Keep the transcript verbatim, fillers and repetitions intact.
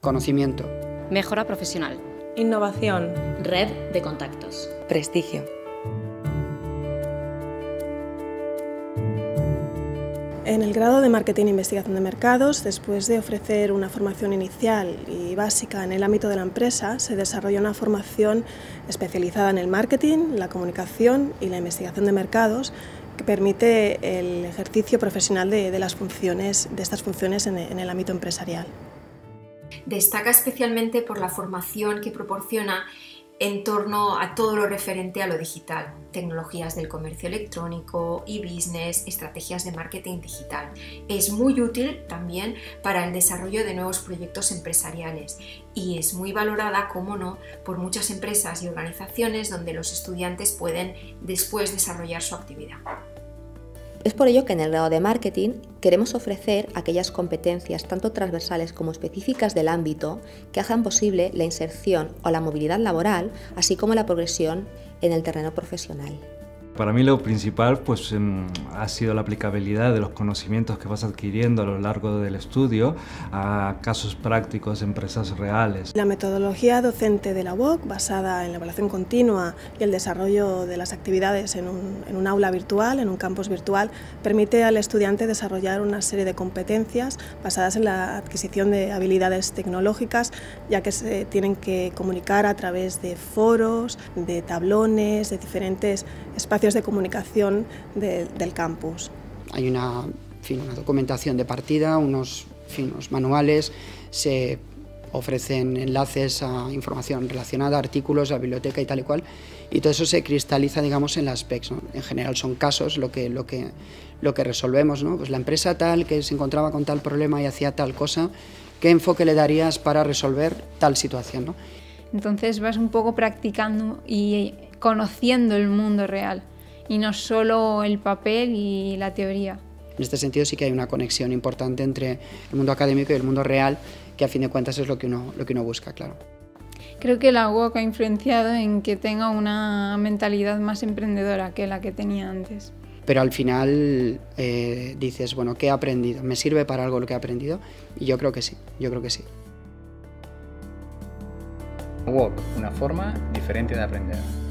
Conocimiento. Mejora profesional. Innovación. Red de contactos. Prestigio. En el grado de Marketing e Investigación de Mercados, después de ofrecer una formación inicial y básica en el ámbito de la empresa, se desarrolla una formación especializada en el marketing, la comunicación y la investigación de mercados que permite el ejercicio profesional de, de, las funciones, de estas funciones en, en el ámbito empresarial. Destaca especialmente por la formación que proporciona en torno a todo lo referente a lo digital, tecnologías del comercio electrónico, e-business, estrategias de marketing digital. Es muy útil también para el desarrollo de nuevos proyectos empresariales y es muy valorada, como no, por muchas empresas y organizaciones donde los estudiantes pueden después desarrollar su actividad. Es por ello que en el grado de Marketing queremos ofrecer aquellas competencias tanto transversales como específicas del ámbito que hagan posible la inserción o la movilidad laboral, así como la progresión en el terreno profesional. Para mí lo principal pues, ha sido la aplicabilidad de los conocimientos que vas adquiriendo a lo largo del estudio a casos prácticos de empresas reales. La metodología docente de la U O C, basada en la evaluación continua y el desarrollo de las actividades en un, en un aula virtual, en un campus virtual, permite al estudiante desarrollar una serie de competencias basadas en la adquisición de habilidades tecnológicas, ya que se tienen que comunicar a través de foros, de tablones, de diferentes espacios de comunicación de, del campus. Hay una, en fin, una documentación de partida, unos, en fin, unos manuales, se ofrecen enlaces a información relacionada, artículos, a biblioteca y tal y cual, y todo eso se cristaliza, digamos, en las P E Cs, ¿no? En general son casos lo que, lo que, lo que resolvemos, ¿no? Pues la empresa tal que se encontraba con tal problema y hacía tal cosa, ¿qué enfoque le darías para resolver tal situación, ¿no? Entonces vas un poco practicando y conociendo el mundo real, y no solo el papel y la teoría. En este sentido sí que hay una conexión importante entre el mundo académico y el mundo real, que a fin de cuentas es lo que uno, lo que uno busca, claro. Creo que la U O C ha influenciado en que tenga una mentalidad más emprendedora que la que tenía antes. Pero al final eh, dices, bueno, ¿qué he aprendido? ¿Me sirve para algo lo que he aprendido? Y yo creo que sí, yo creo que sí. U O C, una forma diferente de aprender.